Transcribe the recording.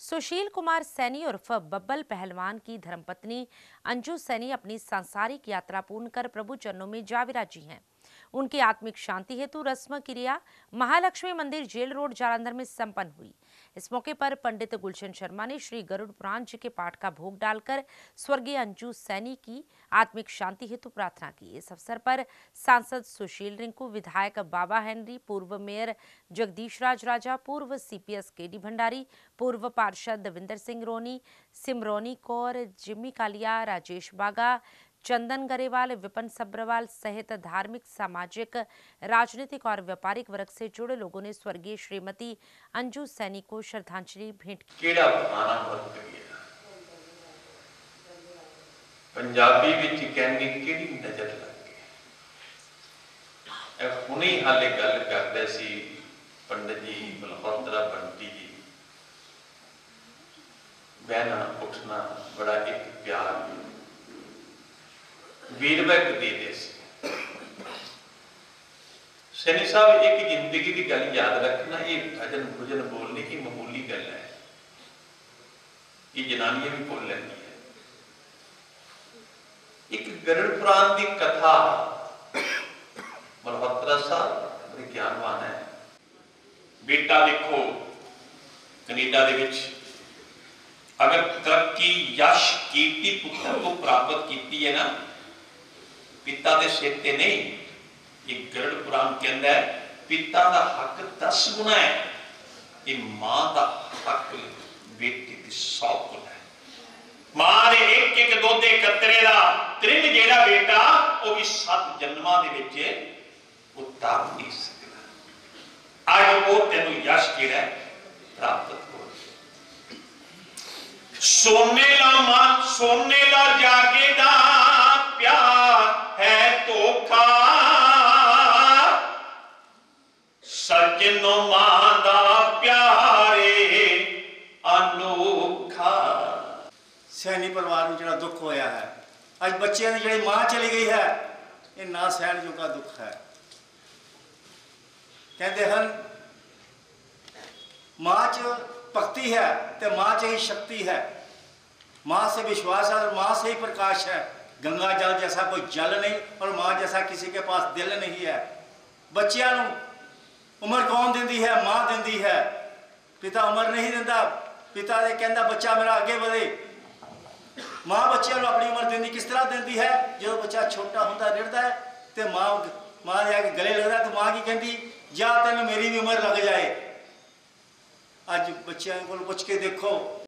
सुशील कुमार सैनी उर्फ बब्बल पहलवान की धर्मपत्नी अंजू सैनी अपनी सांसारिक यात्रा पूर्ण कर प्रभु चरणों में जा विराजी हैं। उनकी आत्मिक शांति हेतु रस्म क्रिया महालक्ष्मी मंदिर जेल रोड जालंधर में संपन्न हुई। इस मौके पर पंडित गुलशन शर्मा ने श्री गरुड़ पुराण जी के पाठ का भोग डालकर स्वर्गीय अंजू सैनी की आत्मिक शांति हेतु प्रार्थना की। इस अवसर पर सांसद सुशील रिंकू, विधायक बाबा हेनरी, पूर्व मेयर जगदीश राज राजा, पूर्व सीपीएस केडी भंडारी, पूर्व पार्षद दविंदर सिंह रोनी, सिमरोनी कौर, जिम्मी कालिया, राजेश बागा, चंदन गरेवाल, विपिन सब्रवाल सहित धार्मिक, सामाजिक, राजनीतिक और व्यापारिक वर्ग से जुड़े लोगों ने स्वर्गीय श्रीमती अंजू सैनी को श्रद्धांजलि भेंट की। पंजाबी विच कहने केड़ी नजर लग गई हुणे हाले गल करदे सी पंडित जी मल्होत्रा बंटी जी। बहना उठना बड़ा एक प्यार फीडबैक दे दे सैनी साहब। एक जिंदगी की गल याद रखना, ये भजन भुजन बोलने की मामूली गल है, ये जनानियां भी बोल लेंगी है। एक गरुड़ पुराण की कथा मल्होत्रा साहब बड़े ज्ञानवान है। बेटा देखो कनेडा दे विच अगर तरक्की यश कीर्ति पुत्र को प्राप्त की है ना, पिता दे सिर ते नहीं। ये गरुड़ पुराण कहता है पिता का हक 10 गुना है, ये मां का हक बेटे की 100 गुना है। मां दे एक एक दोधे कतरे दा त्रिन जेड़ा बेटा वो भी 7 जन्मां दे विच उतार नहीं सकदा। आज वो तेनू यश जेड़ा प्राप्त हो। सोने ला जागे दा प्यार है धोखा, सज्जनों मां दा प्यारे अनोखा। सैनी परिवार में जो दुख होया है, आज बच्चे ने जी मां चली गई है, ये ना सहन जोगा दुख है। कहते हैं मां च भक्ति है तो मां च ही शक्ति है, मां से विश्वास है और मां से ही प्रकाश है। गंगा जल जैसा कोई जल नहीं और मां जैसा किसी के पास दिल नहीं है। बच्चियां उम्र कौन देती है? मां देती है। पिता उम्र नहीं देता, पिता ने कहता बच्चा मेरा आगे बढ़े। मां बच्चियां अपनी उम्र देती किस तरह देती है? जो बच्चा छोटा होता रिड़ता है तो मां जाके गले लगता है तो मां की कहती जा तेन मेरी भी उम्र लग जाए। अज बच्चियां को पुछ के देखो